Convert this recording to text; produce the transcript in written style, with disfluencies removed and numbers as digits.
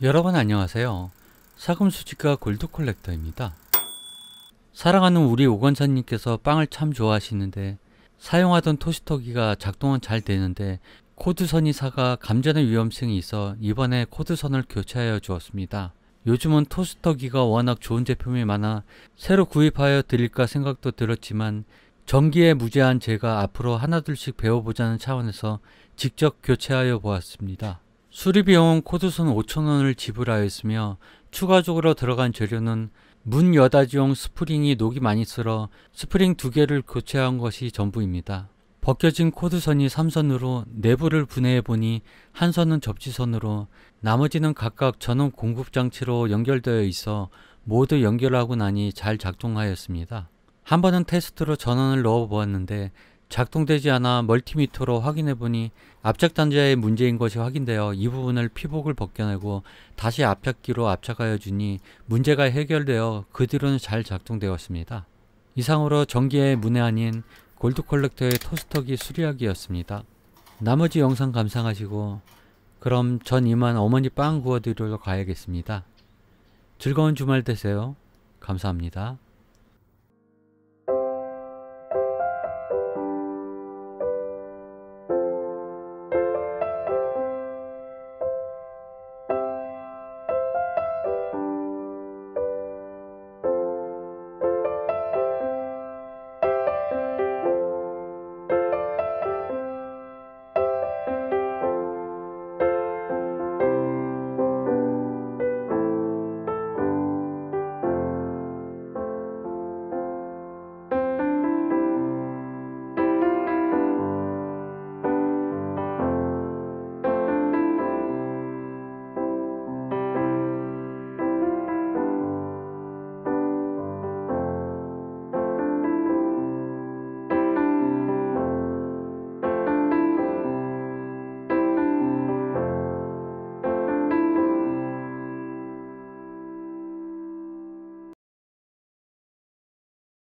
여러분 안녕하세요. 사금수집가 골드콜렉터입니다. 사랑하는 우리 오건사님께서 빵을 참 좋아하시는데 사용하던 토스터기가 작동은 잘 되는데 코드선이 사가 감전의 위험성이 있어 이번에 코드선을 교체하여 주었습니다. 요즘은 토스터기가 워낙 좋은 제품이 많아 새로 구입하여 드릴까 생각도 들었지만 전기에 무제한 제가 앞으로 하나둘씩 배워보자는 차원에서 직접 교체하여 보았습니다. 수리비용은 코드선 5,000원을 지불하였으며 추가적으로 들어간 재료는 문 여닫이용 스프링이 녹이 많이 쓸어 스프링 2개를 교체한 것이 전부입니다. 벗겨진 코드선이 3선으로 내부를 분해해 보니 한 선은 접지선으로 나머지는 각각 전원 공급장치로 연결되어 있어 모두 연결하고 나니 잘 작동하였습니다. 한 번은 테스트로 전원을 넣어 보았는데 작동되지 않아 멀티미터로 확인해 보니 압착 단자의 문제인 것이 확인되어 이 부분을 피복을 벗겨내고 다시 압착기로 압착하여 주니 문제가 해결되어 그 뒤로는 잘 작동되었습니다. 이상으로 전기의 문의 아닌 골드콜렉터의 토스터기 수리하기였습니다. 나머지 영상 감상하시고 그럼 전 이만 어머니 빵 구워드리러 가야겠습니다. 즐거운 주말 되세요. 감사합니다.